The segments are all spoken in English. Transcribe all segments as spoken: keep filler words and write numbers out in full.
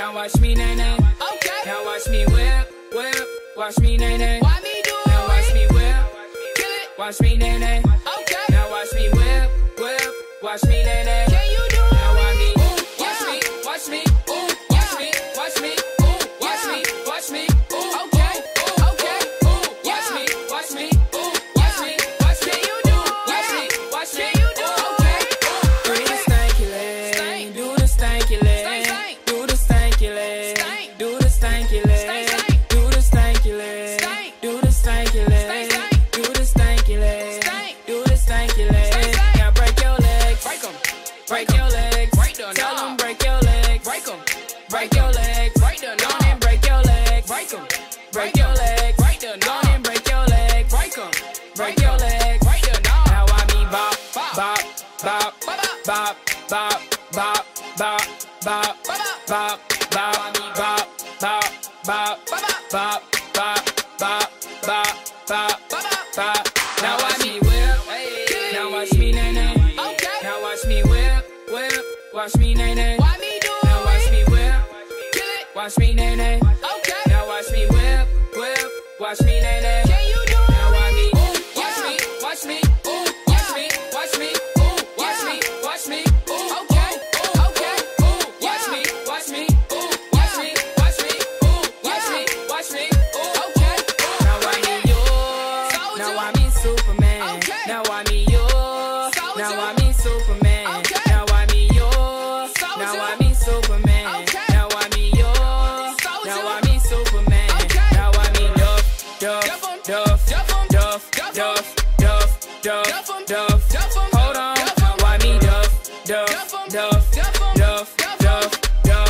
Now watch me, nay, nay. Okay. Now watch me whip, whip. Watch me, nay, nay. Why me do it? Now watch me whip. Kill it. Watch me, nay, nay. Okay. Now watch me whip, whip. Watch me, nay, nay. Can you do it? Now watch me, ooh, watch me, watch me, ooh, watch me, watch me, ooh, watch me, watch me, ooh, okay, okay, ooh, watch me, watch me, ooh, watch me, watch me, you do it? Watch me, watch me, you do it? Okay. Do the stanky leg, do the stanky leg, do the stanky leg, do the stanky leg, do the stanky leg, do the stanky leg, do the stanky leg, do the stanky leg. Now break your legs, break 'em, break your legs, break them, tell them break your legs, break 'em, break your legs, break them, don't and break your legs, break 'em, break your legs, break them, don't and break your legs, break 'em, break your legs, break them. Now I me bop, bop, bop, bop, bop, bop, bop, bop, bop, bop, bop, I me bop, bop, bop, bop, bop, bop, bop, bop, bop, bop. Now watch me whip, now watch me, nay, nay. Okay. Now watch me whip, whip, watch me, nay, nay. Why me do it? Now watch me whip, kill it. Watch me, nay, nay. Okay. Now watch me whip, whip, watch me, nay, nay. Can you do it? Now watch me, ooh, watch me, watch me, ooh, watch me, watch me, ooh, watch me, watch me, ooh, okay, okay, ooh, watch me, watch me, ooh, watch me, watch me, ooh, watch me, watch me, ooh, okay. Now I me yours, now I me Superman, now I me yours, now I me Superman, now I me yours, now I me Superman, now I me yours, now I me Superman, now I me Duff, Duff, Duff, Duff, Duff, Duff, Duff, Duff, Duff. Hold on, now I me Duff, Duff, Duff, Duff, Duff, Duff,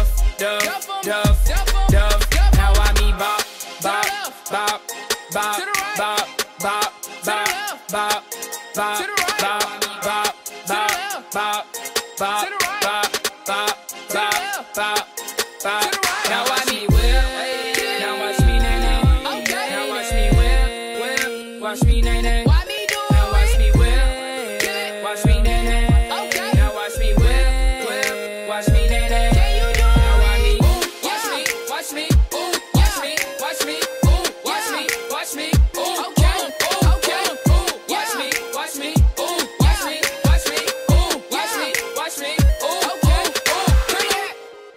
Duff, Duff, Duff. Now I me bop, bop, bop, bop, bop, bop, bop, bop, bop, bop, bop, bop, bop, bop, bop, bop, bop, bop. Now watch me whip, now watch me, nay, nay. Now watch me whip, whip, watch me, nay, nay. Why me do it? Now watch me whip, watch me, nay, nay. Okay. Now watch me whip, whip, watch me, nay, nay. Can you do it? Now watch me, watch me, watch me, ooh, watch me, watch me, ooh, watch me, watch me, ooh, okay, okay, ooh, watch me, watch me, ooh, watch me, watch me, ooh, watch me, watch me, ooh, okay, ooh,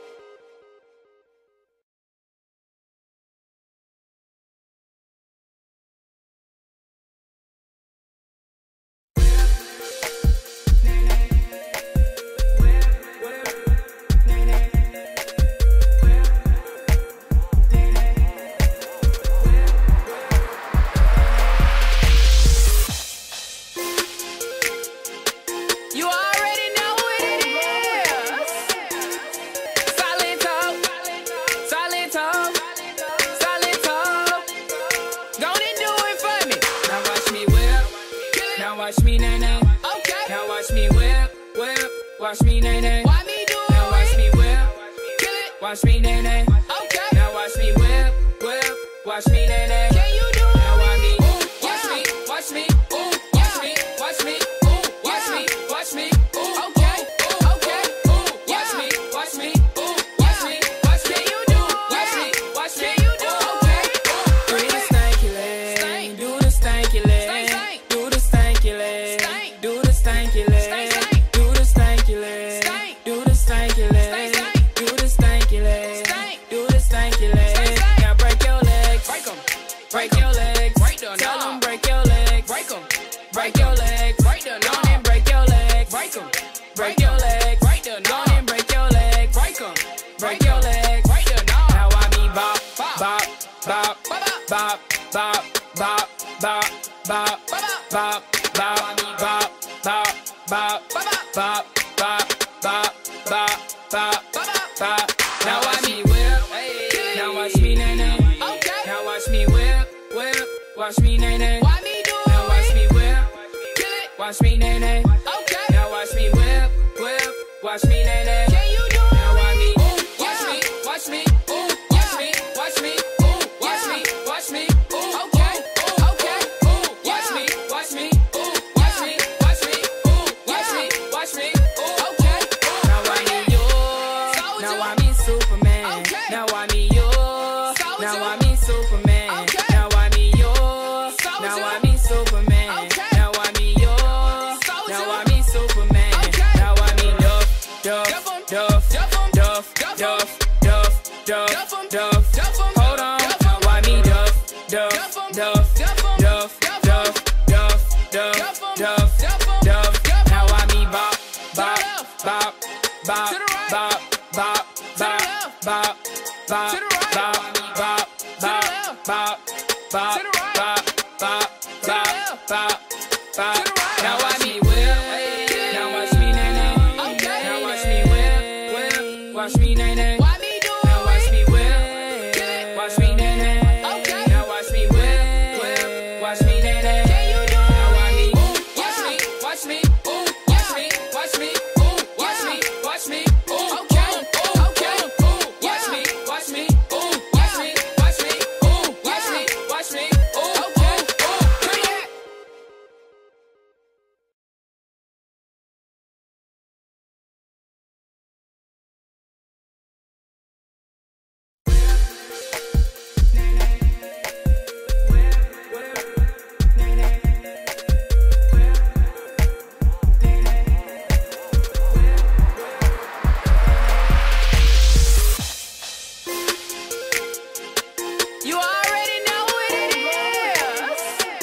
you already know what it is. Solid talk, solid talk, solid talk. Go and do it for me. Now watch me whip, now watch me, nay, nay. Okay. Now watch me whip, whip, watch me, nay, nay. Why me do it? Now watch me whip, kill it. Watch me, nay, nay. Okay. Now watch me whip, whip, watch me, nay, nay. Can you do it? Now watch me, watch me, watch me, ooh, watch me, watch me, ooh, watch me, watch me, ooh, okay, okay, ooh, watch me, watch me, ooh, watch me, watch me, you do it? Watch me, watch me, you do it? Okay. Do the stanky leg, do the stanky leg, do the stanky leg, do the stanky leg, do the stanky leg, do the stanky leg, do the stanky leg, do the stanky leg. Now break your legs, break 'em, break your legs, break them, tell them break your legs, break 'em, break your legs, break them, don't and break your legs, break 'em, break your legs, break them, don't and break your legs, break 'em, break your legs, break them. Now I me bop, bop, bop, bop, bop, bop, bop, bop, bop, bop, bop, I me bop, bop, bop, bop, bop, bop, bop, bop, bop. Now watch me whip, now watch me, nay, nay. Okay. Now watch me whip, whip, watch me, nay, nay. Why me do it? Now watch me whip, kill it. Watch me, nay, nay. Okay. Now watch me whip, whip, watch me, nay, nay. Can you do it? Now watch me, watch me, watch me, ooh, watch me, watch me, ooh, watch me, watch me, ooh, okay, okay, ooh, watch me, watch me, ooh, watch me, watch me, ooh, watch me, watch me, ooh, okay. Now I me yours, now I me Superman. duff, duff, duff. Hold on, now why me duff, duff, duff, duff, duff, duff, duff, duff, duff. Now why me bop, bop, bop, bop, bop, bop, bop, bop, bop, bop, bop, bop, bop, bop, bop, bop, bop, bop, bop. Now watch me whip, now watch me nay nay. Now watch me whip, whip, watch me nay nay. Now watch me whip, watch me nay nay. Now watch me whip, whip, watch me nay nay. Now watch me, watch me, watch me, watch me, watch me, watch me, watch me. Okay, okay, watch me, watch me, watch me, watch me, watch me, watch me. You already know what it is.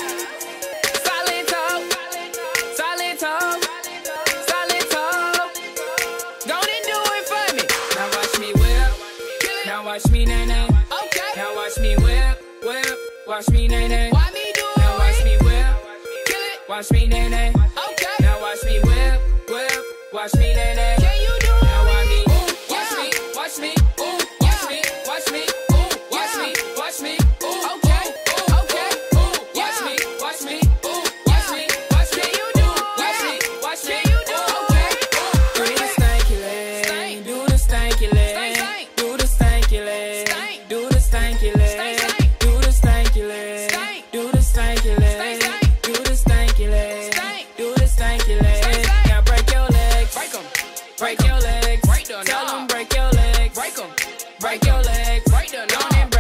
Solid talk, solid talk, solid talk. Don't it do it for me. Now watch me whip, now watch me nay nay. Okay. Now watch me whip, whip, watch me nay nay. Why me do it? Now watch me whip, kill it, watch me nay nay. Okay. Now watch me whip, whip, watch me nay nay. Can you do it? Now watch me, watch me, watch me, watch me, watch me. Watch me, watch me, okay, okay, watch me, watch me, watch me, watch me, you do, watch me, watch me, you do, okay. Do the stanky leg, do the stanky leg, do the stanky leg, do the stanky leg, do the stanky leg, do the stanky leg, do the stanky leg, do the stanky leg. Now break your legs, break them, break your legs, tell them break your legs, break them, break your legs, break them.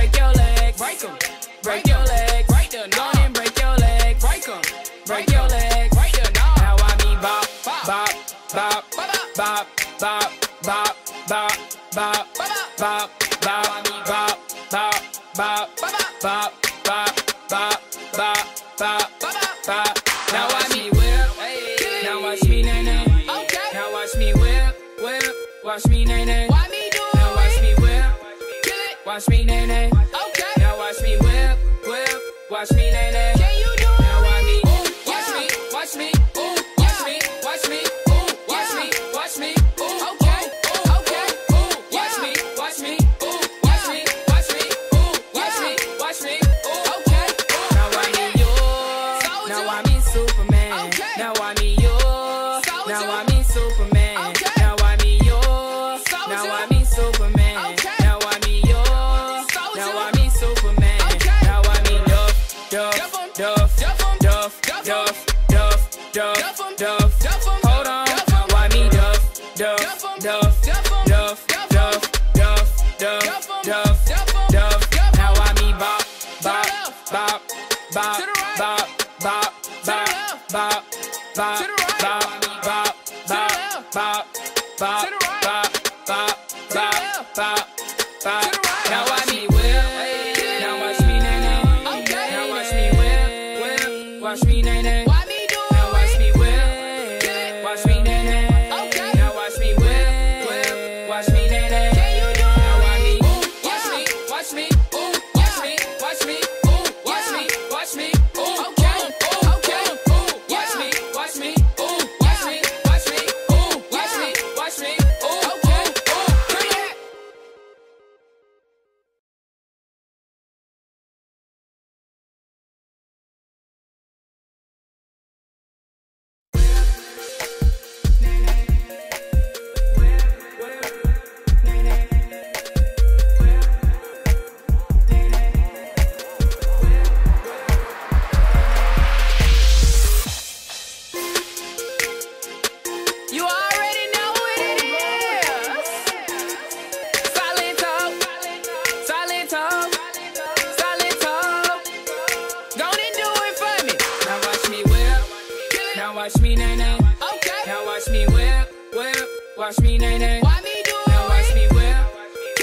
Break them, break your legs, break the knob, and break your legs, break them, break your legs, break the knob. Now I me bop, bop, bop, bop, bop, bop, bop, bop, bop, bop, bop, bop, bop, bop, bop, bop, bop, bop, bop, bop. Now watch me whip, now watch me nay nay. Now watch me whip, whip, watch me nay nay. Why me do it? Now watch me whip, watch me nay nay. Watch me whip, whip, watch me nay nay. Can you do it? Now watch me, watch me, watch me, watch me, watch me, watch me, watch me. Okay, okay, watch me, watch me, watch me, watch me, watch me, watch me. Okay. Now watch me yo, now watch me Superman. Now watch me yo, now watch me Superman. Now watch me yo, now watch me Superman. Now watch me yo, now watch me Superman. Now I mean duff, duff, duff, duff, duff, duff, duff, duff. Hold on, now why me duff, duff, duff, duff, duff, duff, duff, duff, duff. Now I me bop, bop, bop, bop, bop, bop, bop, bop, bop, bop, bop, bop, bop, bop, bop, bop, bop, bop, bop. Now I me whip, now watch me nay nay. Now watch me whip, whip, watch me nay nay. Why me do it? Now watch me whip, watch me nay nay. Now watch me whip, whip, watch me nay nay. Can you do it? Now watch me, watch me, watch me, watch me, watch me, watch me, watch me. Okay, okay, watch me, watch me, watch me, watch me, watch me, watch me. Okay, bring it. You already know what it is. Solid talk, solid talk, solid talk. Don't it do it for me. Now watch me whip, now watch me nay nay. Okay. Now watch me whip, whip, watch me nay nay. Why me do it? Now watch me whip,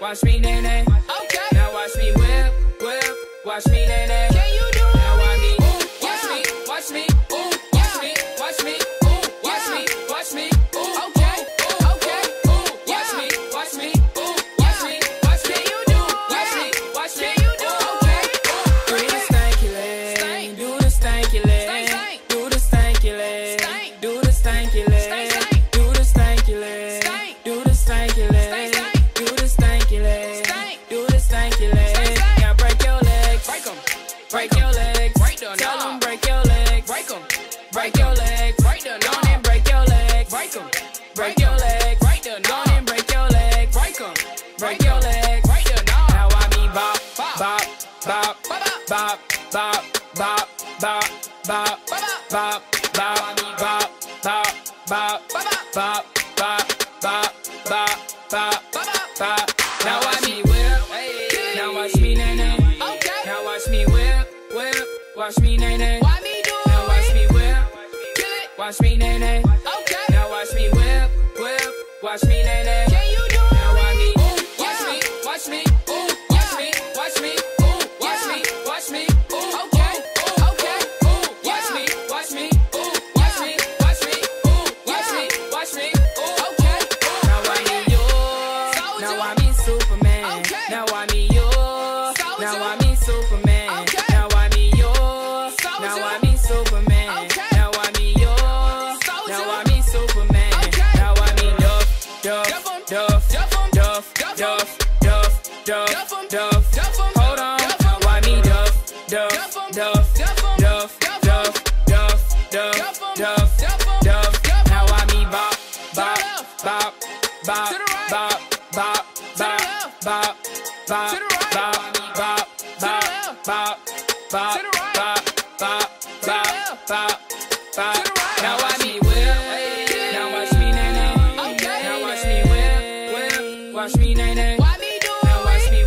watch me nay nay. Okay. Now watch me whip, whip, watch me nay nay. Can you do it? Now watch me, ooh, watch me, watch me, ooh, watch me, watch me, ooh, watch me, watch me, ooh, okay, okay, ooh, watch me, watch me, ooh, watch me, watch me, you do it? Watch me, watch me, you do it? Okay. Do the stanky leg, do the stanky leg, do the stanky leg, do the stanky leg, do the stanky leg, do the stanky leg, do the stanky leg, do the stanky leg. Now break your legs, break 'em, break your legs, tell 'em break your legs, break 'em, break your legs, break the knob and break your legs, break 'em, break your legs, break the knob and break your legs, break 'em, break your legs, break the knob. Now I me bop, bop, bop, bop, bop, bop, bop, bop, bop, bop, bop, I me bop, bop, bop, bop, bop, bop, bop, bop, bop. Now watch me whip, now watch me nay nay. Okay. Now watch me whip, whip, watch me nay nay. Why me do it? Now watch me whip, watch me nay nay. Okay. Now watch me whip, whip, watch me nay nay. Can you do it? Now watch me, watch me, watch me, ooh, watch me, watch me, ooh, watch me, watch me, ooh, okay, okay, ooh, watch me, watch me, ooh, watch me, watch me, ooh, watch me, watch me, ooh, okay. Now I me yours, now I me Superman, now I me yours, now I me Superman, now I me yours, now I me Superman, now I me yours, now I me Superman, now I me Duff, Duff, Duff, Duff, Duff, Duff, Duff, Duff, Duff. Hold on, now I me Duff, Duff, Duff, Duff, Duff, Duff, Duff, Duff, Duff. Now I me bop, bop, bop, bop, bop, bop, bop, bop, bop, bop, bop, bop, bop, bop, bop, bop, bop, bop, bop. Now I me whip, now watch me nay nay. Now watch me whip, whip, watch me nay nay. Now watch me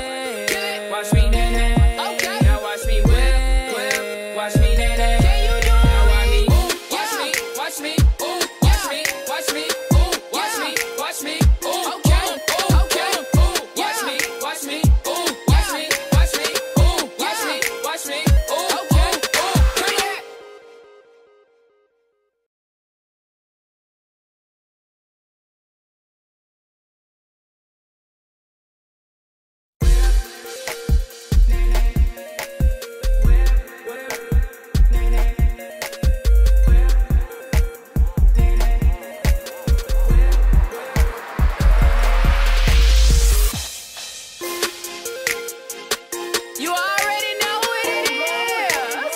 whip, watch me nay nay. Now watch me whip, whip, watch me nay nay. Now I me, watch me, watch me, ooh, watch me, watch me, ooh, watch me, watch me, ooh, okay, okay, ooh, watch me, watch me, ooh, watch me, watch me, ooh, watch me, watch me, ooh, okay, ooh, you already know what it is.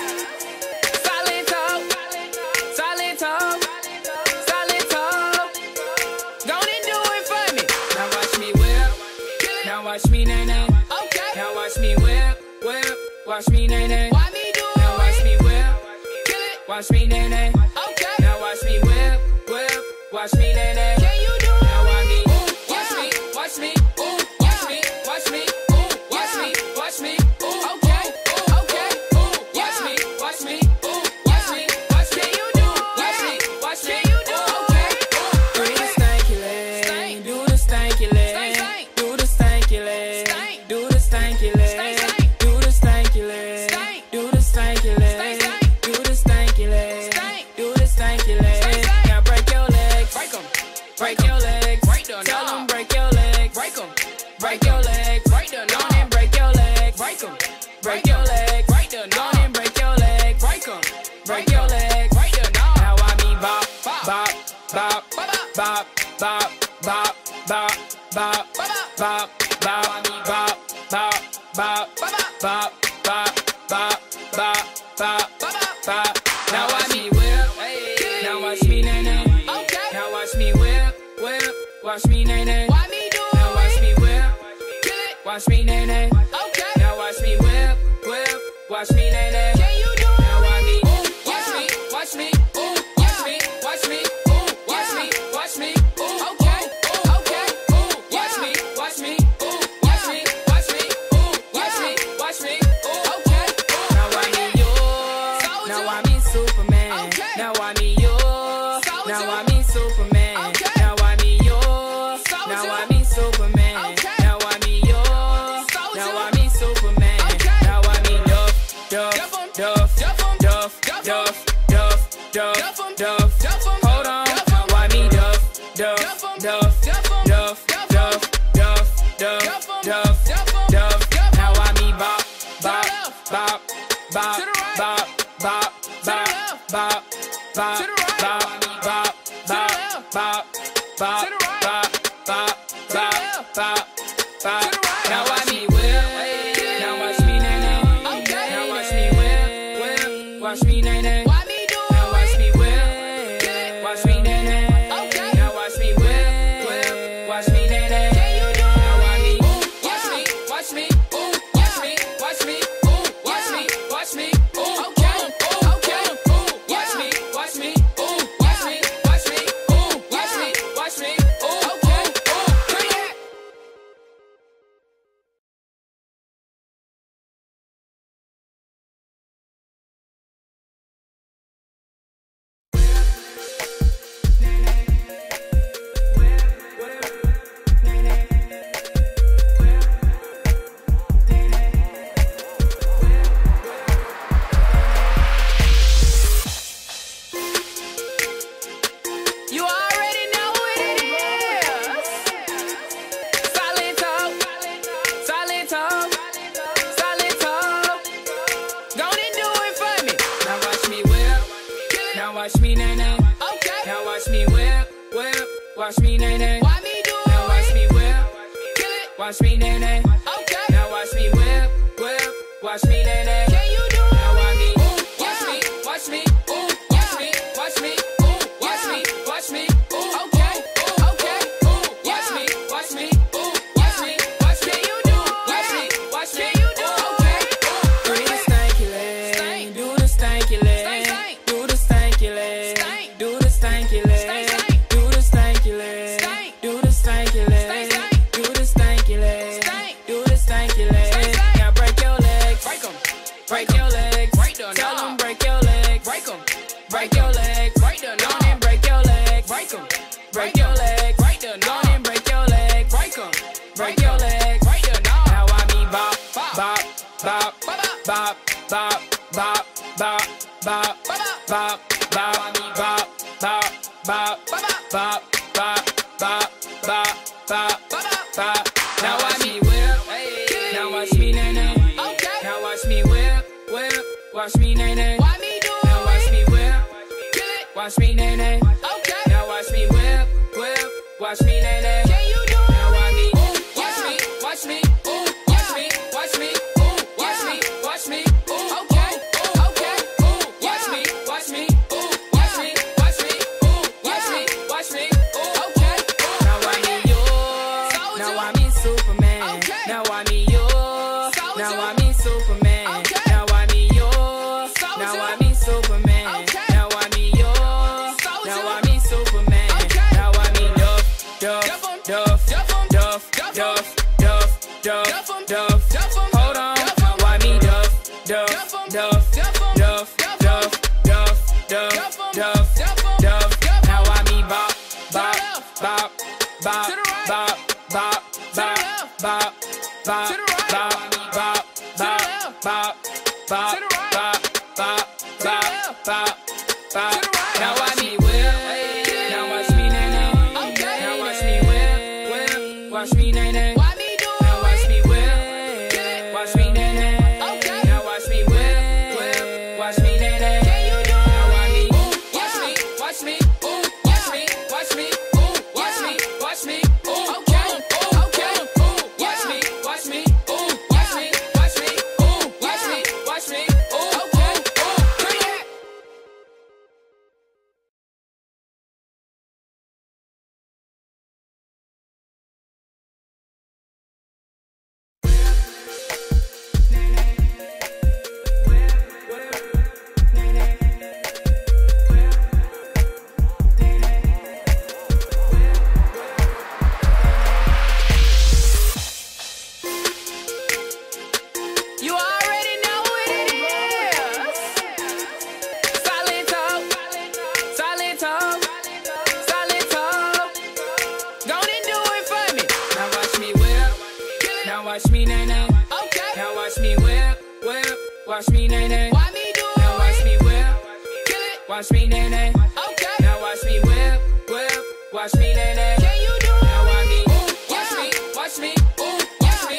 Solid talk, solid talk, solid talk. Go and do it for me. Now watch me whip, now watch me nay nay. Okay. Now watch me whip, whip, watch me nay nay. Why me do it? Now watch me whip, watch me nay nay. Okay. Now watch me whip, whip, watch me nay nay. Can you do it? Now watch me, watch me, watch me, ooh, watch me, watch me, ooh, watch me, watch me, ooh, okay, okay, ooh, watch me, watch me, ooh, watch me, watch me, you do it? Watch me, watch me, you do it? Okay. Do the stanky leg, do the stanky leg, do the stanky leg, do the stanky leg, do the stanky leg, do the stanky leg, do the stanky leg, do the stanky leg. Now break your legs, break 'em, break your legs, tell 'em break your legs, break 'em, break your legs, break the knob and break your legs, break 'em, break your legs, break the knob and break your legs, break 'em, break your legs, break the knob. Now I me bop, bop, bop, bop, bop, bop, bop, bop, bop, bop, bop, I me bop, bop, bop, bop, bop, bop, bop, bop, bop. Now I me whip, now watch me nay nay. Now watch me whip, whip, watch me nay nay. Why me do it? Now watch me whip, watch me nay nay. Okay. Now watch me whip, whip, watch me nay nay. Can you do it? Now watch me, watch me, watch me, ooh, watch me, watch me, ooh, watch me, watch me, ooh, okay, okay, ooh, watch me, watch me, ooh, watch me, watch me, ooh, watch me, watch me, ooh, okay. Now I me yours, now I me Superman, now I me yours, now I me Superman, now I me yours, now I me Superman. duff, duff. Now I me bop, bop, bop, bop, bop, bop, bop, bop, bop, bop, bop, bop, bop, bop, bop, bop, bop, bop, bop. Now I me whip, now watch me nay nay. Now watch me whip, whip, watch me nay nay. Now watch me whip, watch me nay nay. Now watch me whip, whip, watch me nay nay. Now I me watch me, watch me, watch me, watch me, watch me, watch me. Okay, okay, watch me, watch me, watch me, watch me, watch me, watch me. Okay, bring it. You already know what it is. Solid talk, solid talk, solid talk. Go and do it for me. Now watch me whip, now watch me nay nay. Okay. Now watch me whip, whip, watch me nay nay. Why me do it? Now watch me whip, watch me nay nay. Okay. Now watch me whip, whip, watch me nay nay. Can you do it? Now watch me, watch me, watch me, watch me, watch me. Watch me, watch me, okay, okay. Watch me, watch me, watch me, watch me. You do, watch me, watch me. You do, okay. Do the stanky leg, do the stanky leg, do the stanky leg, do the stanky leg, do the stanky leg, do the stanky leg, do the stanky leg, do the stanky leg. Now break your legs, break 'em, break your legs, tell 'em break your legs, break 'em, break your legs, break them. Break your legs, break them, break your legs, break them. Go and break your legs, break them, break your legs, break them. Now I me bop, bop, bop, bop, bop, bop, bop, bop, bop, bop, bop, bop, bop, bop, bop, bop, bop, bop, bop, bop. Now watch me whip, now watch me nay nay. Now watch me whip, whip, watch me nay nay. Why me do it? Now watch me whip, watch me nay nay. Okay. Now watch me whip, whip, watch me nay nay. Can you do it? Now watch me, watch me, watch me, watch me, watch me, watch me, watch me. Okay, okay. Watch me, watch me, watch me, watch me, watch me, watch me. Okay. Now I me you, now I me Superman. Now I me you, now I me Superman. Now I me you, now I me Superman. Now I me you. Now I me Superman. Now I me Duff, Duff, Duff, Duff, Duff, Duff, Duff, Duff, Duff. Hold on. Now I me Duff, Duff, Duff, Duff, Duff, Duff, Duff, Duff, Duff. Now I me bop, bop, bop, bop, bop, bop, bop, bop, bop, bop, bop, bop, bop, bop, bop, bop, bop, bop, bop. Now I me whip, now watch me nay nay. Now watch me whip, whip, watch me nay nay. Why me do it? Now watch me whip, watch me nay nay. Now watch me whip, whip, watch me nay nay. Can you do it? Now I me, watch me, watch me, watch me, watch me, watch me, watch me. Okay, okay. Watch me, watch me, watch me, watch me, watch me, watch me. Okay, bring it. You already know what it is. Solid talk, solid talk, solid talk. Go and do it for me. Now watch me whip, now watch me nay nay. Okay. Now watch me whip, whip, watch me nay nay. Why me do it? Now watch me whip, watch me nay nay. Okay. Now watch me whip, whip, watch me nay nay. Can you do it? Now watch me, watch me, watch me, watch me.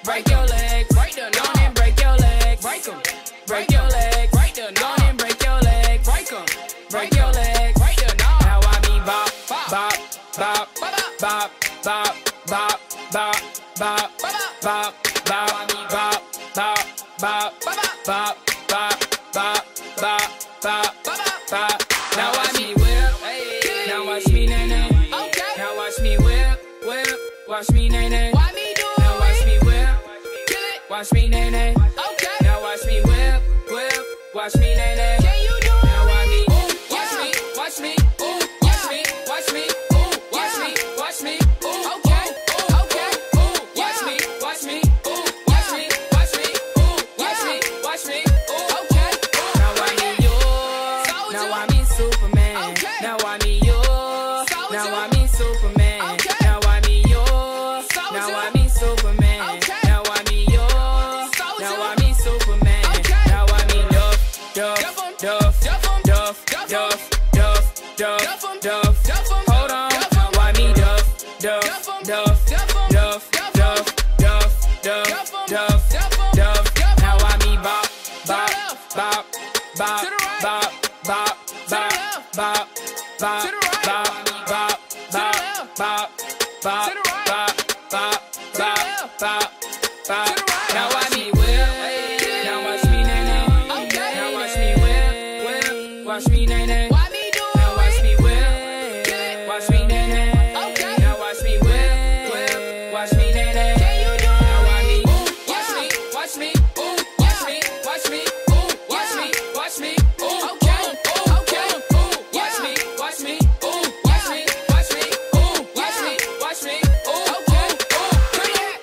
break your legs, break the knob and break your legs, break 'em, break your legs, break the knob and break your legs, break 'em, break your legs, break the knob. Now I me bop, bop, bop, bop, bop, bop, bop, bop, bop, bop, bop, bop, bop, bop, bop, bop, bop, bop, bop, bop. Now watch me whip, now watch me nay nay. Okay. Now watch me whip, whip, watch me nay nay. Why me do it? Now watch me whip, kill it, watch me nay nay. Okay. Now watch me whip, whip, watch me nay nay. Can you do it? Now watch me, watch me, watch me, watch me, watch me, watch me, watch me. Okay, okay, watch me, watch me, watch me, watch me, watch me, watch me. Okay. Now I me yours, now I me Superman. Now I me yours, now I me Superman. Now I me yours, now I me Superman. Now I me yours, now I me Superman. Now I me Duff, Duff, Duff, Duff, Duff, Duff, Duff, Duff, Duff. Hold on, now I me Duff, Duff, Duff, Duff, Duff, Duff, Duff, Duff, Duff. Now I me bop, bop, bop, bop, bop, bop, bop, bop, bop, bop, bop, bop, bop, bop, bop, bop, bop, bop, bop. Now watch me whip, now watch me nay nay. Now watch me whip, whip, watch me nay nay. Now watch me whip, watch me nay nay. Now watch me whip, whip, watch me nay nay. Now watch me, watch me, watch me, watch me, watch me, watch me, watch me. Okay, okay, watch me, watch me, watch me, watch me, watch me, watch me. Okay, okay.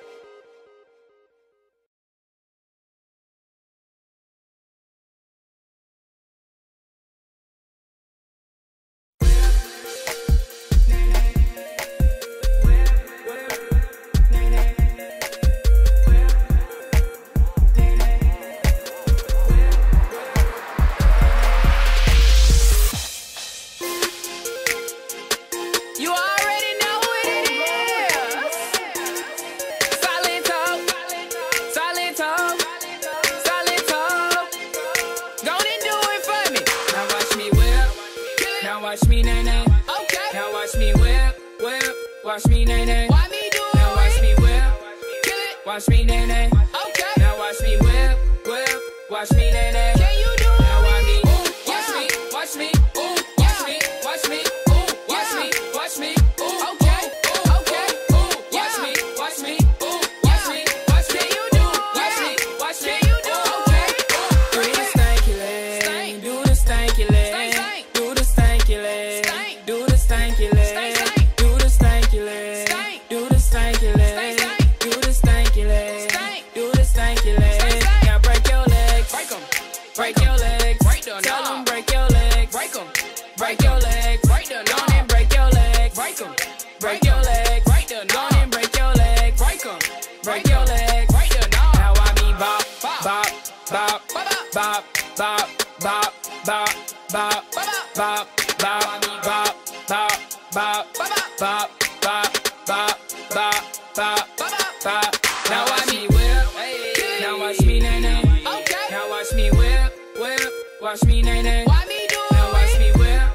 You already know who it is. Solid talk, solid talk, solid talk. Go and do it for me. Now watch me whip, now watch me nay nay. Okay. Now watch me whip, whip, watch me nay nay. Why me do it? Now watch me whip, kill it, watch me nay nay. Okay. Now watch me whip, whip, watch me nay nay. Can you do it? Now watch me, watch me, watch me, watch me, watch me. Watch me, watch me, okay, okay. Watch me, watch me, watch me, watch me. You do, watch me, watch me. You do, okay. Do the stanky leg, do the stanky leg, do the stanky leg, do the stanky leg, do the stanky leg, do the stanky leg, do the stanky leg, do the stanky leg. Now break your legs, break 'em, break your legs, break the knob. Tell 'em break your legs, break 'em, break your legs, break the knob. Break 'em, break your legs, break the knob and break your legs, break 'em, break your legs, break the knob. Now I me bop, bop, bop, bop, bop, bop, bop, bop, bop, bop, bop, bop, bop, bop, bop, bop, bop, bop, bop. Now watch me whip, now watch me nay nay. Now watch me whip, whip, watch me nay nay. Now watch me whip,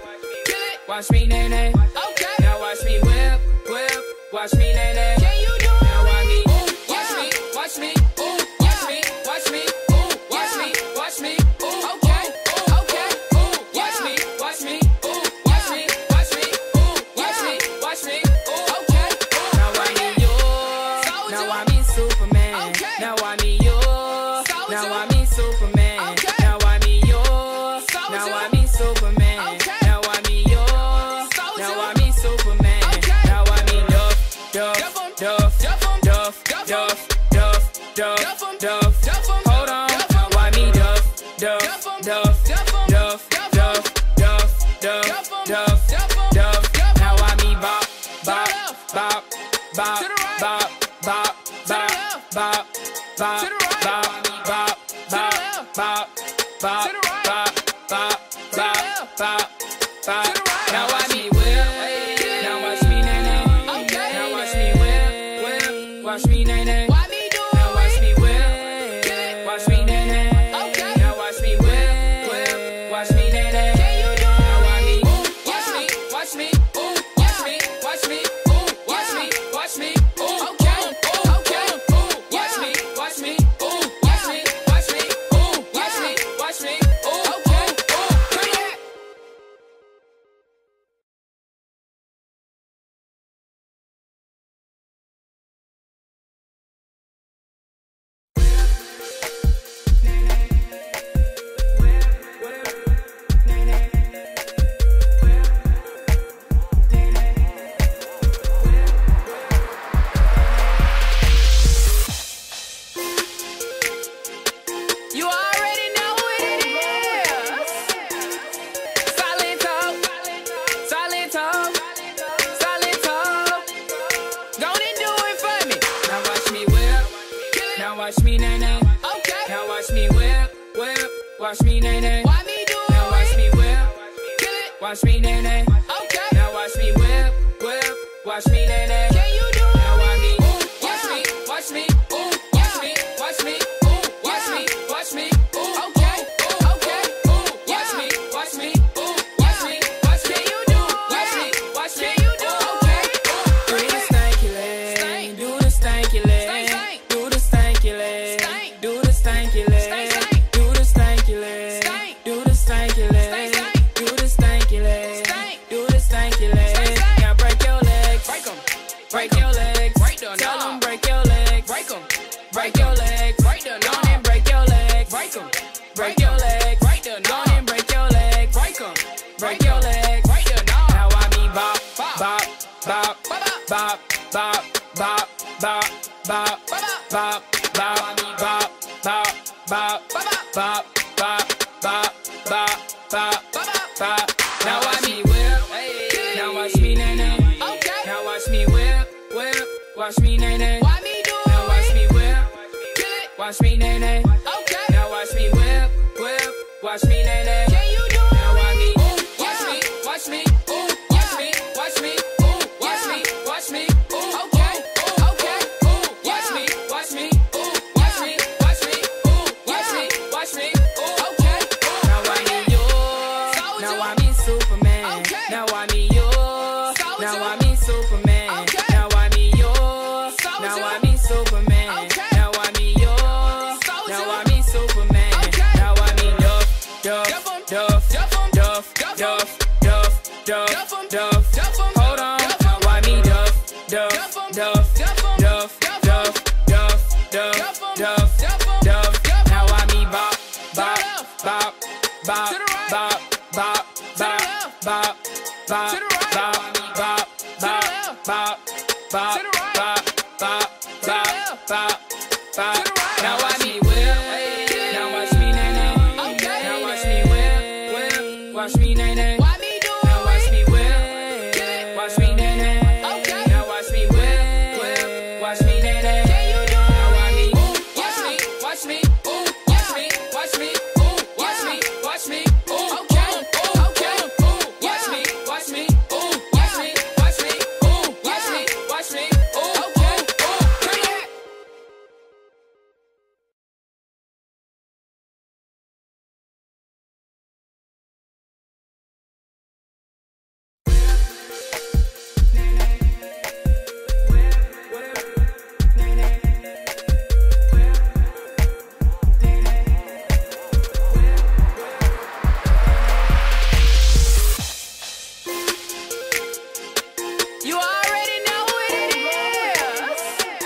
watch me nay nay. Now watch me whip, whip, watch me nay nay. Can you do it? Now watch me, watch me, watch me, watch me, watch me, watch me, watch me. Okay, okay. Watch me, watch me, watch me, watch me, watch me, watch me. Okay. Now I me yours, now I me Superman. Now I me yours, now I me Superman. Now I me yours, now I me Superman. Now I me yours, now I me Superman. Now I me Duff, Duff, Duff, Duff, Duff, Duff, Duff, Duff, Duff. Hold on, now I me Duff, Duff, Duff, Duff, Duff, Duff, Duff, Duff, Duff. Now I me bop, bop, bop, bop, bop, bop, bop, bop, bop, bop, bop, bop, bop, bop, bop, bop, bop, bop. Now I me whip, now watch me nay nay. Now watch me whip, whip, watch me nay nay. Why me do Now watch me nay nay. Okay. Now watch me whip, whip. Watch me nay nay. Why me do it? Now watch me whip, kill it. Watch me nay nay. Okay. Now watch me whip, whip. Watch me nay nay. Can you do it? Now watch me, ooh, watch me, watch me, ooh, watch me, watch me, ooh, watch me, watch me, ooh, okay, okay, ooh, watch me, watch me, ooh, watch me, watch me, you do it? Watch me, watch me, you do it? Okay. Do the stanky leg, do the stanky leg, do the stanky leg, do the stanky leg, do the stanky leg, do the stanky leg, do the stanky leg, do the stanky leg. Now break your legs, break 'em, break your legs, tell 'em break your legs, break 'em, break your legs, break the knob and break your legs, break 'em, break your legs, break the knob and break your legs, break 'em, break your legs, break the knob. Now I me bop, bop, bop, bop, bop, bop, bop, bop, bop, bop, bop, bop, bop, bop, bop, bop, bop, bop, bop, bop. Now watch me whip, now watch me nay nay. Okay. Now watch me whip, whip, watch me nay nay. Why me do it? Now watch me whip, kill it. Watch me nay nay. Okay. Now watch me whip, whip, watch me nay nay. Can you do it? Now watch me, ooh, watch me, watch me, ooh, watch me, watch me, ooh, watch me, watch me, ooh, okay, okay, ooh, watch me, watch me, ooh, watch me, watch me, ooh, watch me, watch me, ooh, okay. Now I me you, now I me Superman, now I me you, now I me Superman, now I me you, now I me Superman, now I me you, now I me Superman, now I me Duff, Duff, Duff, Duff, Duff, Duff, Duff, Duff, Duff. Hold on, now I me Duff, Duff, Duff, Duff, Duff, Duff, Duff, Duff, Duff. Now I me bop, bop, bop, bop, bop, bop, bop, bop, bop, bop, bop, bop, bop, bop, bop, bop, bop, bop, bop. Now watch me whip, now watch me nay nay. Now watch me whip, whip, watch me nay nay. Why me do it? Now watch me whip, watch me nay nay. Okay. Now watch me whip, whip, watch me nay nay. Can you do it? Now watch me, watch me, watch me, ooh, watch me, watch me, ooh, watch me, watch me, ooh, okay, okay, ooh, watch me, watch me, ooh, watch me, watch me, ooh, watch me, watch me, ooh, okay, okay. You already know what it is.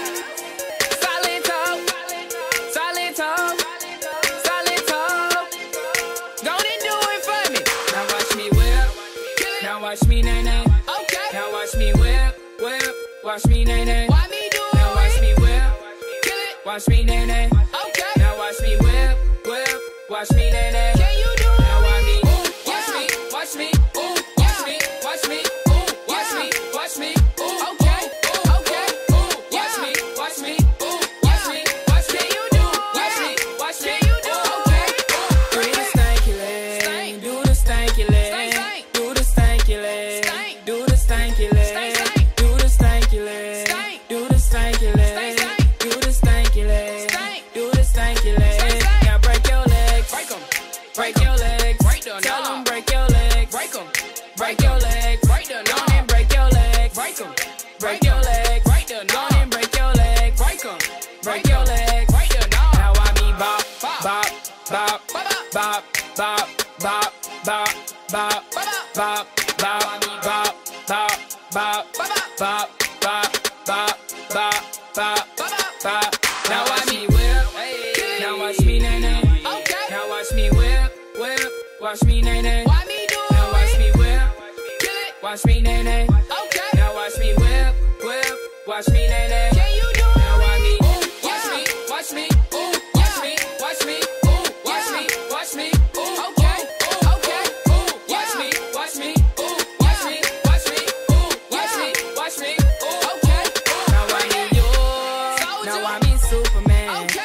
Solid talk, solid talk, solid talk. Go and do it for me. Now watch me whip, now watch me nay nay. Okay. Now watch me whip, whip, watch me nay nay. Why me do it? Now watch me whip, kill it. Watch me nay nay. Okay. Now watch me whip, whip, watch me nay nay. Can you do it? Now watch me, watch me, watch me, ooh, watch me, watch me, ooh, watch me, watch me, ooh, okay, okay, ooh, watch me, watch me, ooh, watch me, watch me, you do it? Watch me, watch me, you do it? Okay. Do the stanky leg, do the stanky leg, do the stanky leg, do the stanky leg, do the stanky leg, do the stanky leg, do the stanky leg, do the stanky leg. Now break your legs, break 'em, break your legs, tell 'em break your legs, break 'em, break your legs, break the knob and break your legs, break 'em, break your legs, break the knob and break your legs, break 'em, break your legs, break the knob. Now I me bop, bop, bop, bop, bop, bop, bop, bop, bop, bop, bop, bop, bop, bop, bop, bop, bop, bop, bop, bop. Now watch me whip, now watch me nay nay. Okay. Now watch me whip, whip, watch me nay nay. Why me do it? Now watch me whip, kill it. Watch me nay nay. Okay. Now watch me whip, whip, watch me nay nay. Can you do it? Now watch me, watch me, watch me, ooh, watch me, watch me, ooh, watch me, watch me, ooh, okay, okay, ooh, watch me, watch me, ooh, watch me, watch me, ooh, watch me, watch me, ooh, okay. Now I me you, now I me Superman.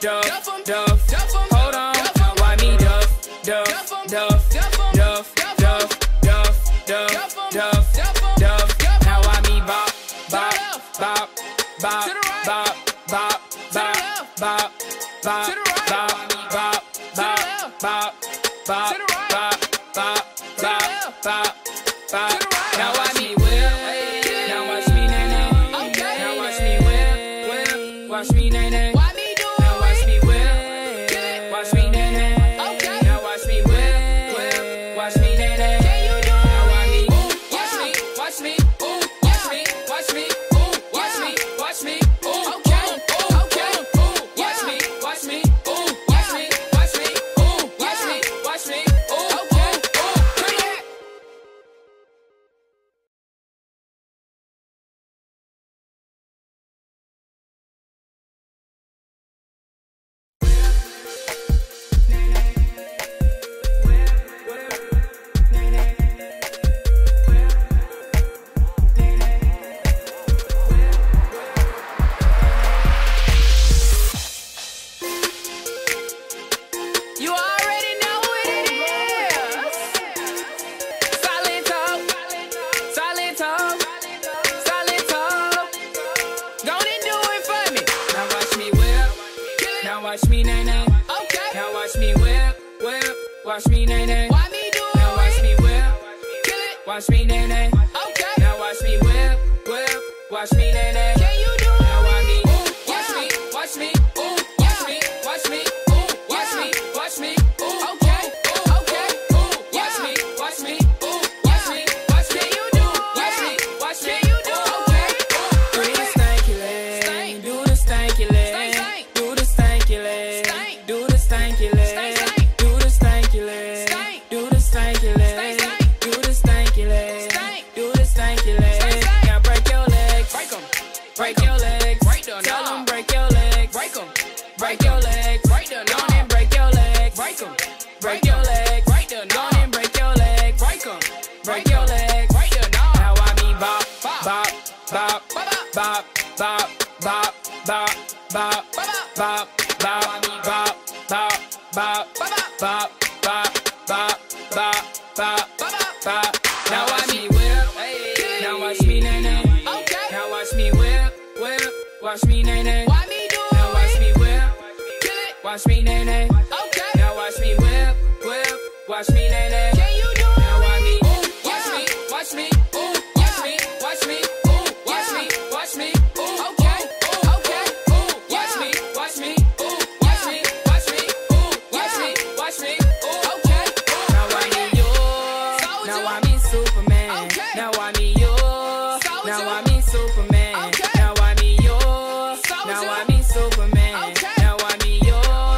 duff, duff, duff. Hold on, now why me duff, duff, duff, duff, duff, duff, duff, duff, duff, duff. Now why me bop, bop, bop, bop, bop, bop, bop, bop, bop, bop, bop, bop, bop, bop, bop, bop, bop, bop, bop. Now watch me whip, now watch me nay nay. Now watch me whip, whip, watch me nay nay. Now watch me whip, watch me nay nay. Now watch me whip, whip, watch me nay nay. Now watch me, watch me, watch me, watch me, watch me, watch me, watch me. Okay, okay, watch me, watch me, watch me, watch me, watch me, watch me. Okay, you already know what it is. Solid talk, solid talk, solid talk. Go and do it for me. Now watch me whip, now watch me nay nay. Okay. Now watch me whip, whip, watch me nay nay. Why me do it? Now watch me whip, watch me nay nay. Okay. Now watch me whip, whip, watch me nay nay. Can you do it? Now watch me, watch me, watch me, watch me, watch me. Watch me, watch me, okay, okay, watch me, watch me, watch me, watch me, you do, watch me, watch me, you do, okay. Do the stanky leg, do the stanky leg, do the stanky leg, do the stanky leg, do the stanky leg, do the stanky leg, do the stanky leg, do the stanky leg. Now break your legs, break 'em, break your legs, tell 'em break your legs, break 'em, break your legs, break them, go and break your legs, break 'em, break your legs, break them, go and break your legs, break 'em, break your legs, break them. Now I me bop, bop, bop, bop, bop, bop, bop, bop, bop, bop, bop, bop, bop, bop, bop, bop, bop, bop, bop, bop. Now watch me whip, now watch me nay nay. Now watch me whip, whip, watch me nay nay. Why me do it? Now watch me whip, watch me nay nay. Okay. Now watch me whip, whip, watch me nay nay. Can you do it? Now watch me, watch me, watch me, watch me, watch me, watch me, watch me. Okay, okay, watch me, watch me, watch me, watch me, watch me, watch me. Okay. Now I me you, now I me Superman. Now I me you, now I me Superman. Now I me you, now I me Superman. Now I me you,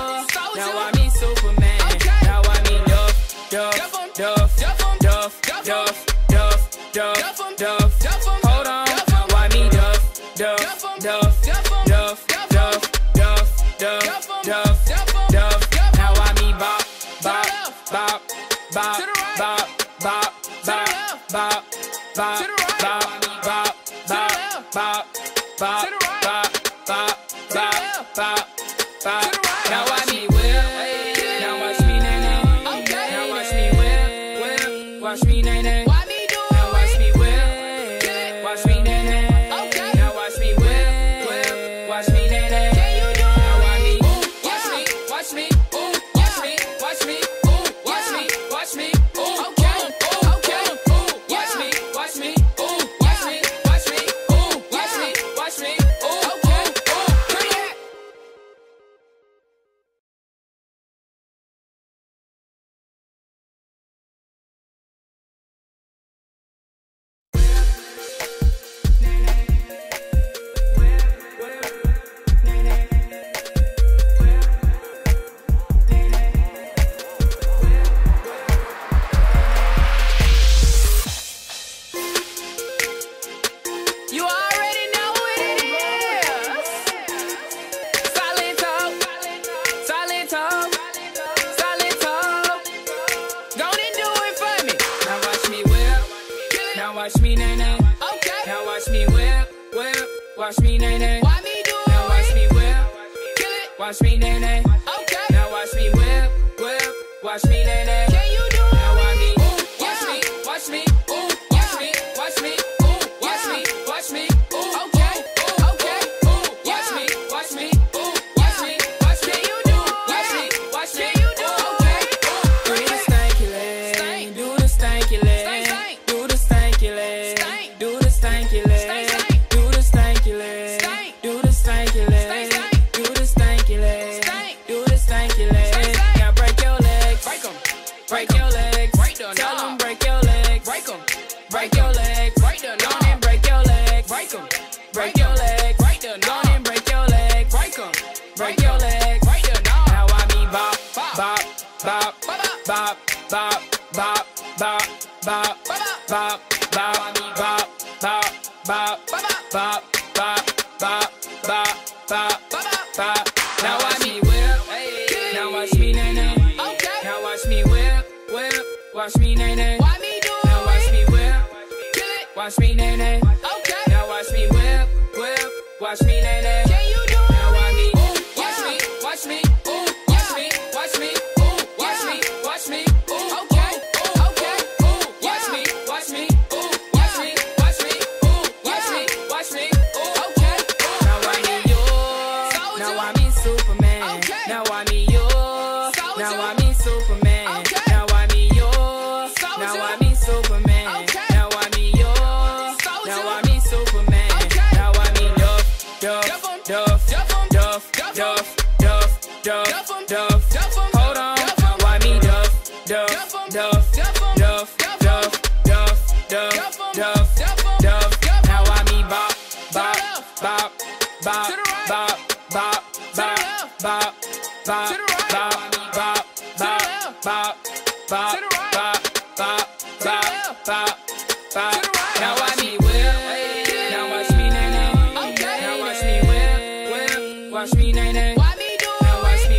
now I me Superman. Now I me duff, duff, duff, duff, duff, duff, duff, duff. Hold on, now why me duff, duff, duff, duff, duff, duff, duff, duff, duff. Now I me bop, bop, bop, bop, bop, bop, bop, bop, bop, bop, bop, bop, bop, bop, bop, bop, bop, bop, bop. Now watch me whip, now watch me nay nay. Now watch me whip, whip, watch me nay nay. Why me do it? Now watch me whip, watch me nay nay. Now watch me whip, whip, watch me nay nay. Can you do it? Now watch me, watch me, watch me, watch me, watch me, watch me, watch me. Okay, okay, watch me, watch me, watch me, watch me, watch me, watch me. Okay, come here. You already know what it is. Solid talk, solid talk, solid talk. Go and do it for me. Now watch me whip, now watch me nay nay. Okay. Now watch me whip, whip, watch me nay nay. Why me do it? Now watch me whip, watch me nay nay. Okay. Now watch me whip, whip, watch me nay nay. Can you do it? Now watch me, ooh, watch me, watch me, ooh, watch me, watch me, ooh, watch me, watch me, ooh, okay, okay, ooh, watch me, watch me, ooh, watch me, watch me, you do it? Watch me, watch me, you do it? Okay. Do the stanky leg, do the stanky leg, do the stanky leg, do the stanky leg, do the stanky leg, do the stanky leg, do the stanky leg, do the stanky leg. Now break your legs, break 'em, break your legs, tell 'em break your legs, break 'em, break your legs, break the knob and break your legs, break 'em, break your legs, break the knob and break your legs, break 'em, break your legs, break the knob. Now I me bop, bop, bop, bop, bop, bop, bop, bop, bop, bop, bop, bop, bop, bop, bop, bop, bop, bop, bop, bop. Now watch me whip, now watch me nay nay. Okay. Now watch me whip, whip, watch me nay nay. Why me do it? Now watch me whip, kill it, watch me nay nay. Okay. Now watch me whip, whip, watch me nay nay. Can you do it? Now watch me, ooh, watch me, watch me, ooh, watch me, watch me, ooh, watch me, watch me, ooh, okay, okay, ooh, watch me, watch me, ooh, watch me, watch me, ooh, watch me, watch me, ooh, okay. Now I me you, now I me Superman, now I me you, now I me Superman, now I me you, now I me Superman, now I me you, now I me Superman, now I me Duff, Duff, Duff, Duff, Duff, Duff, Duff, Duff, hold on, now I me Duff, Duff, Duff, Duff, Duff, Duff, Duff, Duff, Duff, now I me bop, bop, bop, bop, bop, bop, bop, bop, bop, bop, bop, bop, bop, bop, bop, bop, bop, bop, bop. Now watch me whip, now watch me nay nay. Now watch me whip, whip, watch me nay nay. Now watch me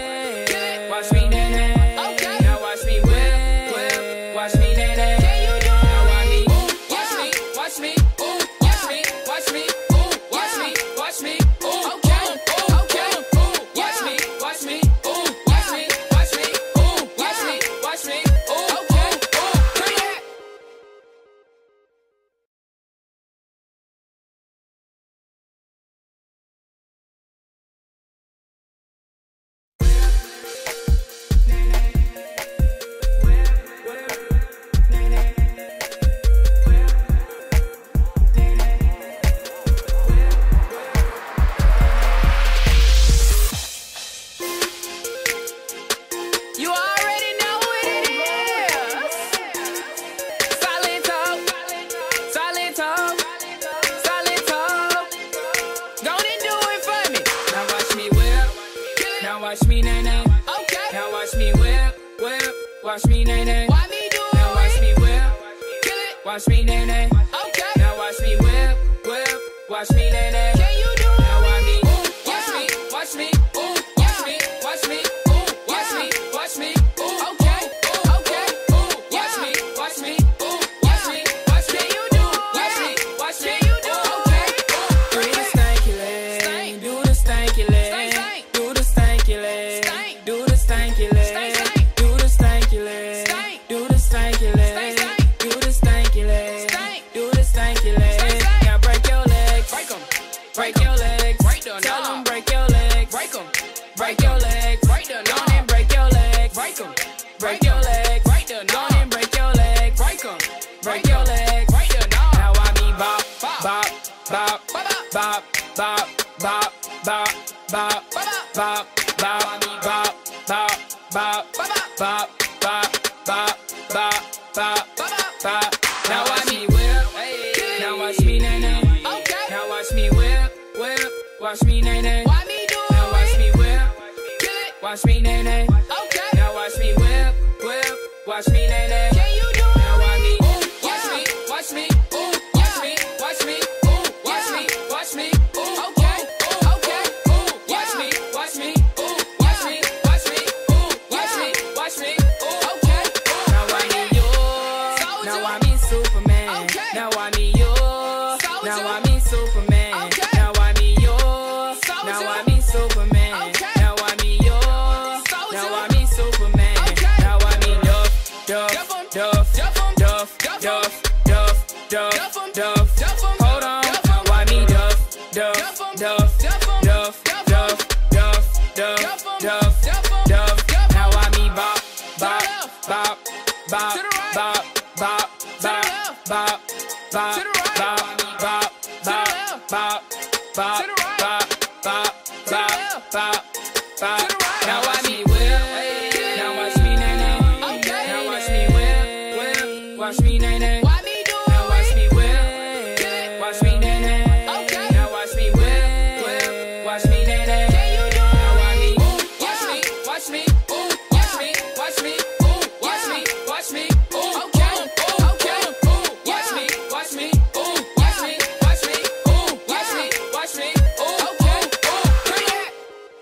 whip, watch me nay nay. Now watch me whip, whip, watch me nay nay. Now watch me, watch me, watch me, ooh, watch me, watch me, ooh, watch me, watch me, ooh, okay, okay, ooh, watch me, watch me, ooh, watch me, watch me, ooh, watch me, watch me, ooh, okay, ooh, you already know what it is. Solid talk, solid talk, solid talk. Go and do it for me. Now watch me whip, now watch me nay nay. Okay. Now watch me whip, whip, watch me nay nay. Why me do it? Now watch me whip, kill it, watch me nay nay. Okay. Now watch me whip, whip, watch me nay nay. Can you do it? Now watch me, ooh, watch me, watch me, ooh, watch me, watch me, ooh, watch me, watch me, ooh, okay, okay, ooh, watch me, watch me, ooh, watch me, watch me, you do it? Watch me, watch me, you do it? Okay, do the stanky leg, do the stanky leg, do the stanky leg, do the stanky leg, do the stanky leg, do the stanky leg, do the stanky leg, do the stanky leg. Now break your legs, break 'em, break your legs, tell 'em break your legs, break 'em, break your legs, break the knob and break your legs, break 'em, break your legs, break the knob and break your legs, break 'em, break your legs, break the knob. Now I me bop, bop, bop, bop, bop, bop, bop, bop, bop, bop, bop, bop, bop, bop, bop, bop, bop, bop, bop, bop. Now watch me whip, now watch me nay nay. Now watch me whip, whip, watch me nay nay. Why me do it? Now watch me whip, kill it, watch me nay nay. Okay. Now watch me whip, whip, watch me nay nay. Can you do it? Now watch me, ooh, watch me, watch me, ooh, watch me, watch me, ooh, watch me, watch me, ooh, okay, okay, ooh, watch me, watch me, ooh, watch me, watch me, ooh, watch me, watch me, ooh, okay. Now I me you, now I me Superman, now I me you, now I me Superman, now I me you, now I me Superman. duff, duff. Now I me bop, bop, bop, bop, bop, bop, bop, bop, bop, bop, bop, bop, bop, bop, bop, bop, bop, bop, bop. Now I me whip, now watch me nay nay. Now watch me whip, whip, watch me nay nay. Now watch me whip, watch me nay nay. Now watch me whip, whip, watch me nay nay. Now I me watch me, watch me, watch me, watch me, watch me, watch me. Okay, okay, watch me, watch me, watch me, watch me, watch me, watch me. Okay, bring it.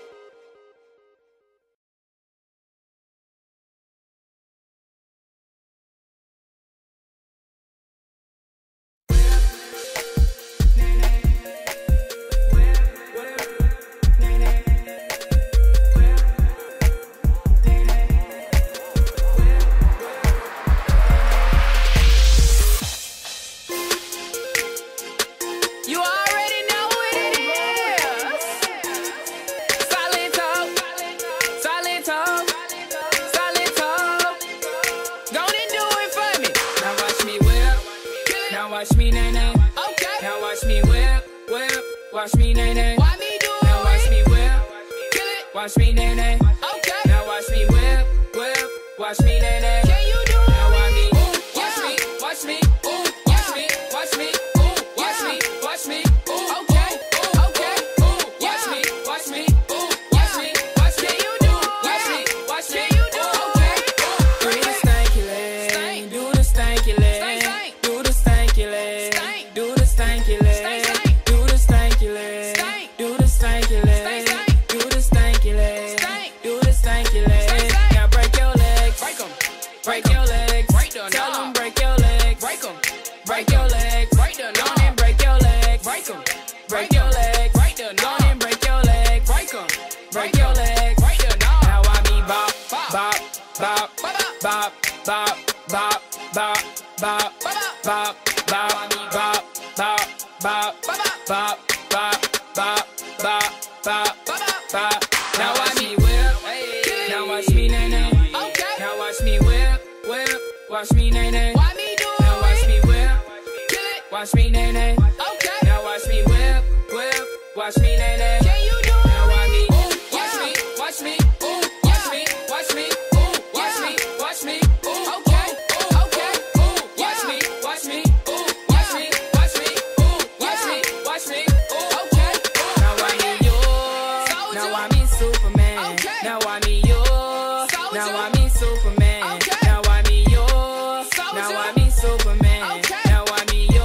You already know what it is. Solid talk, solid talk, solid talk. Go and do it for me. Now watch me whip, now watch me nay nay. Okay. Now watch me whip, whip, watch me nay nay. Why me do it? Now watch me whip, kill it, watch me nay nay. Okay. Now watch me whip, whip, watch me nay nay. Can you do it? Now watch me, watch me, watch me, watch me, watch me, watch me, watch me. Okay, okay, watch me, watch me, watch me, watch me. You do it. Watch me, watch me. You do it. Do the stanky leg, do the stanky leg, do the stanky leg, do the stanky leg, do the stanky leg, do the stanky leg, do the stanky leg, do the stanky leg. Now break your legs, break 'em, break your legs, tell 'em break your legs, break 'em, break your legs, break the no and break your legs, break 'em, break your legs, break the no and break your legs, break 'em, break your legs, break the no. Now I me bop, bop, bop, bop, bop, bop, bop, bop, bop, bop, bop, bop, bop, bop, bop, bop, bop, bop, bop, bop. Now watch me whip, now watch me nay nay. Now watch me whip, whip, watch me nay nay. Why me do it? Now watch me whip, kill it, watch me nay nay. Okay. Now watch me whip, whip, watch me nay nay. Can you do it? Now watch me, watch me, watch me, watch me, watch me, watch me, watch me. Okay, okay, watch me, watch me, watch me, watch me, watch me, watch me. Okay. Now I me you, now I me Superman. Now I me you, now I me Superman. Now I me you, now I me Superman. Now I me you,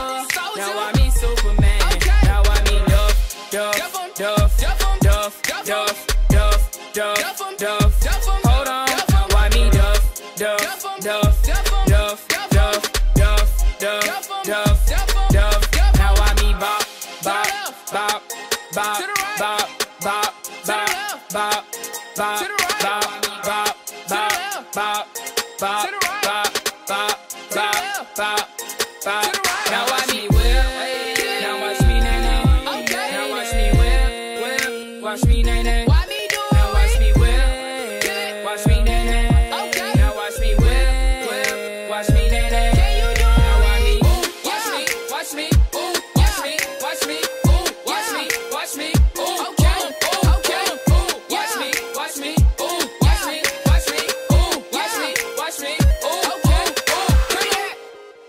now I me Superman. Now I me duff, duff, duff, duff, duff, duff, duff, duff. Hold on, now I me duff, duff, duff, duff, duff, duff, duff, duff, duff. Now I me bop, bop, bop, bop, bop, bop, bop, bop, bop, bop, bop, bop, bop, bop, bop, bop, bop, bop. Now watch me whip, now watch me nay nay. Now watch me whip, whip, watch me nay nay. Now watch me whip, watch me nay nay. Now watch me whip, whip, watch me nay nay. Now watch me, watch me, watch me, watch me, watch me, watch me, watch me. Okay, okay, watch me, watch me, watch me, watch me, watch me, watch me. Okay, bring it.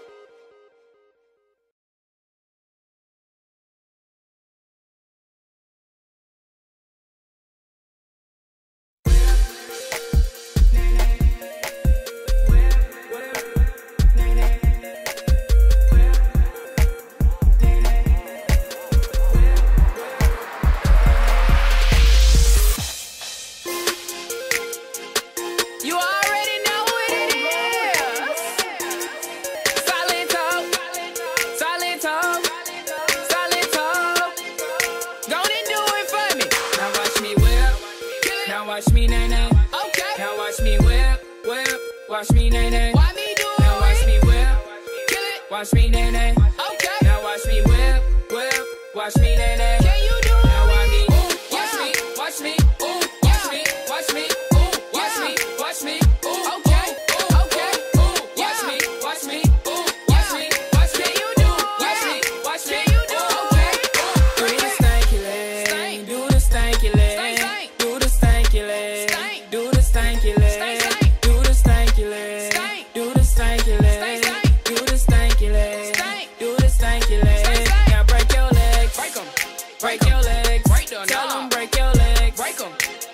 You already know what it is. Solid talk, solid talk, solid talk. Go and do it for me. Now watch me whip, now watch me nay nay. Okay. Now watch me whip, whip, watch me nay nay. Why me do it? Now watch me whip, kill it, watch me nay nay. Okay. Now watch me whip, whip, watch me nay nay. Can you do it? Now watch me, watch me, watch me, watch me,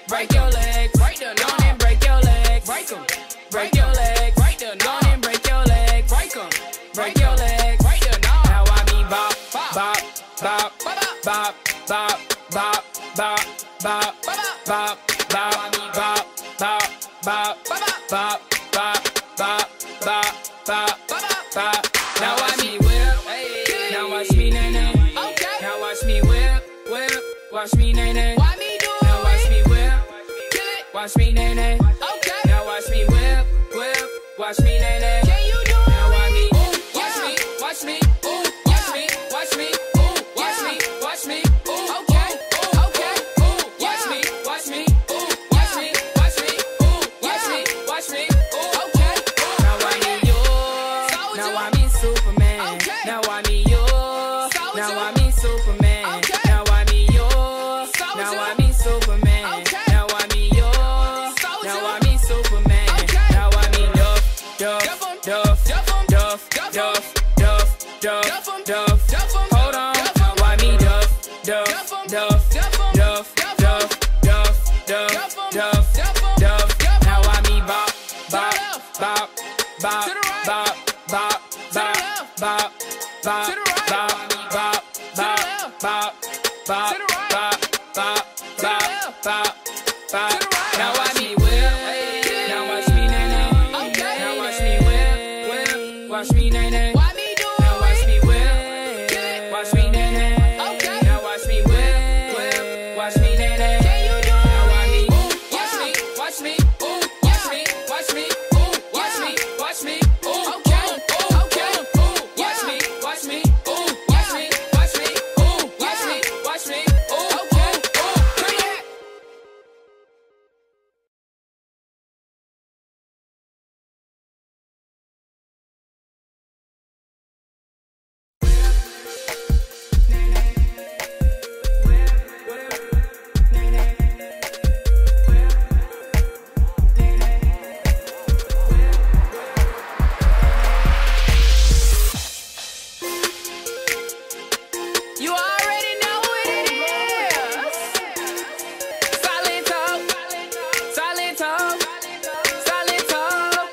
break your legs, break the knob and break your legs, break them, break your legs, break the knob and break your legs, break them, break your legs, break the knob. Now I me bop, bop, bop, bop, bop, bop, bop, bop, bop, bop, bop, bop, I me bop, bop, bop, bop, bop, bop, bop, bop, bop, bop. Now watch me whip, now watch me nay nay. Okay. Now watch me whip, whip, watch me nay nay. Why me do it? Now watch me whip, kill it. Watch me nay nay. Okay. Now watch me whip, whip, watch me nay nay. Can you do it? Now watch me, ooh, watch me, watch me, ooh, watch me, watch me, ooh, watch me, watch me, ooh, okay, okay, ooh, watch me, watch me, ooh, watch me, watch me, ooh, watch me, watch me, ooh, okay. Now I me yours, now I me Superman. Now I me yours, now I me Superman. Now I me yours, now I me Superman. Now I me yours, now I me Superman. Now I me Duff, Duff, Duff, Duff, Duff, Duff, Duff, Duff. Hold on, why me Duff, Duff, Duff, Duff, Duff, Duff, Duff, Duff, Duff. Now I me bop, bop, bop, bop, bop, bop, bop, bop, bop, bop, bop, bop, bop, bop, bop, bop, bop, bop. Now watch me whip, now watch me nay nay. Now watch me whip, whip, watch me nay nay. Why me do it? Now watch me whip, watch me nay nay. Now watch me whip, whip, watch me nay nay. Can you do it? Now watch me, watch me, watch me, ooh, watch me, watch me, ooh, watch me, watch me, ooh, okay, okay, ooh, watch me, watch me, ooh, watch me, watch me, ooh, watch me, watch me, ooh, okay, ooh, come here. You already know what it is. Solid talk, solid talk, solid talk.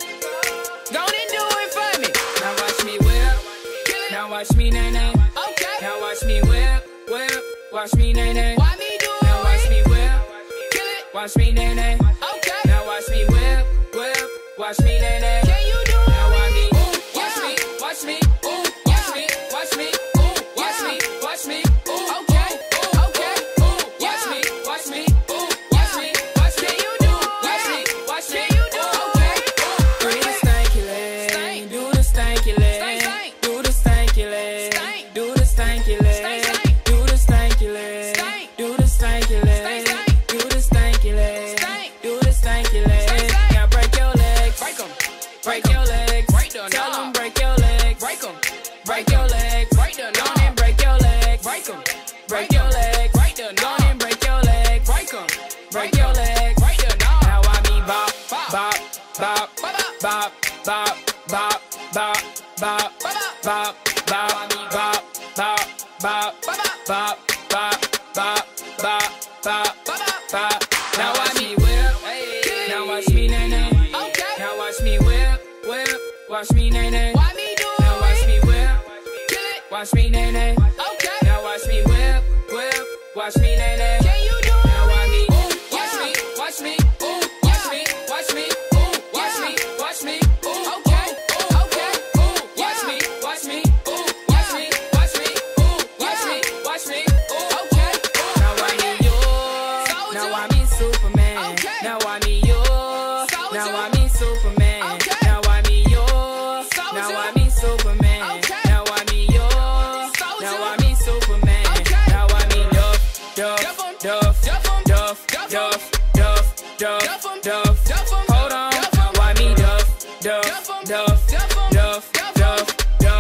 Go and do it for me. Now watch me whip, now watch me nay nay. Okay. Now watch me whip, whip, watch me nay nay. Why me do it? Now watch me whip, kill it. Watch me nay nay. Okay. Now watch me whip, whip, watch me nay nay. Can you do it? Now watch me, watch me, watch me, ooh, watch me, watch me, ooh, watch me, watch me, ooh, okay, okay, ooh, watch me, watch me, ooh, watch me, watch me, you do it? Watch me, watch me, you do it? Okay, ooh, do the stanky leg, do the stanky leg, do the stanky leg, do the stanky leg, do the stanky leg, do the stanky leg, do the stanky leg, do the stanky leg. Now break your legs, break 'em, break your legs, break the tell 'em break your legs, break 'em, break your legs, break the knob and break your legs, break 'em, break your legs, break the knob and break your legs, break 'em, break your legs, break the knob. Now I me bop, bop, bop, bop, bop, bop, bop, bop, bop, bop, bop, I me bop, bop, bop, bop, bop, bop, bop, bop, bop. Now watch me whip, now watch me nay nay. Now watch me whip, whip, watch me nay nay. Why me do it? Now watch me whip, kill it. Watch me nay nay. Okay. Now watch me whip, whip, watch me nay nay. Can you do it? Now watch me, watch me, watch me, ooh, watch me, watch me, ooh, watch me, watch me, ooh, okay, okay, ooh, watch me, watch me, ooh, watch me, watch me, ooh, watch me, watch me, ooh, okay. Now I me yours, now I me Superman. Now I me yours, now I me Superman. Now I me yours, now I me Superman. Now I me yours, now I me Superman. Now I me Duff, Duff, Duff, Duff, Duff, Duff, Duff, Duff. Hold on, why me Duff, Duff, Duff, Duff, Duff, Duff,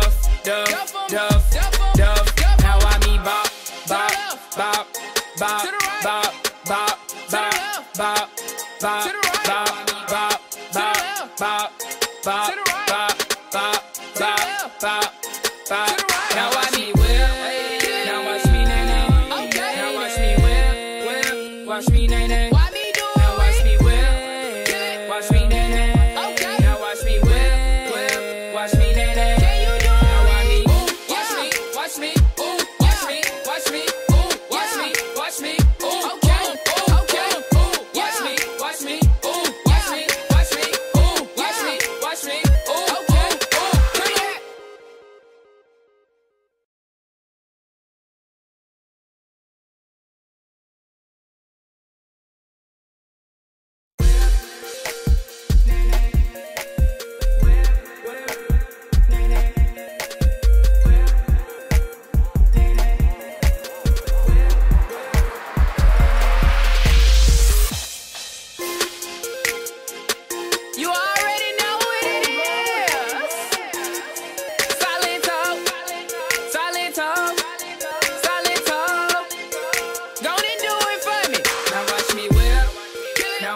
Duff, Duff, Duff. Now I me bop, bop, bop, bop, bop, bop, bop, bop, bop, bop, bop, bop, bop, bop, bop, bop, bop, bop, bop. Now watch me whip, now watch me nay nay. Now watch me whip, whip, watch me nay nay. Why me do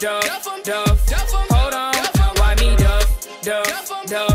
duff, duff. Hold on, now why me duff, duff, duff.